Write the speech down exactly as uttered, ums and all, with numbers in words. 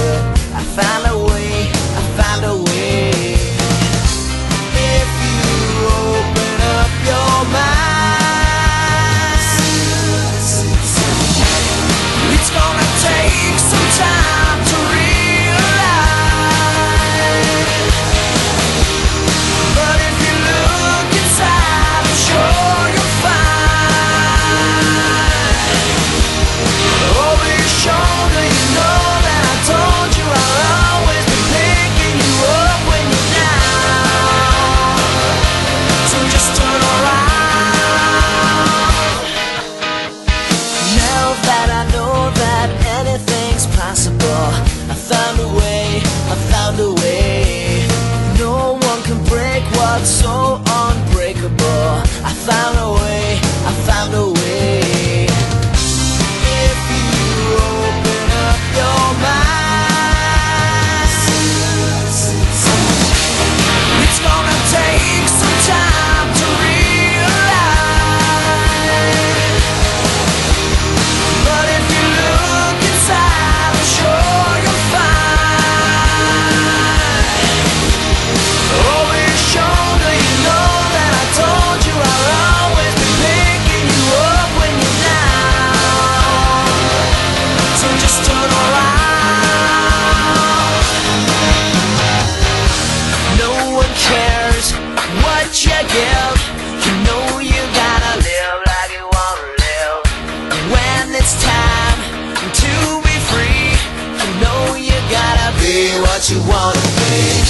it. I found a way, I found a way. If you open up your mind, it's gonna take some time to realize. But if you look inside, I'm sure you'll find. Over your shoulder, you know that I told you I'll always be picking you up when you're down. So just turn around. Now that I know that anything's possible, I found a way, I found a way. No one can break what's so unbreakable. I found a way, I found a way. If you open up your mind, it's gonna take some time to realize. But if you look inside, I'm sure you'll find. Over your shoulder, you know that I told you I'll always be picking you up when you're down. So just turn around. No one cares what you give. You know you gotta live like you wanna live. When it's time to be free, you know you gotta be what you wanna be.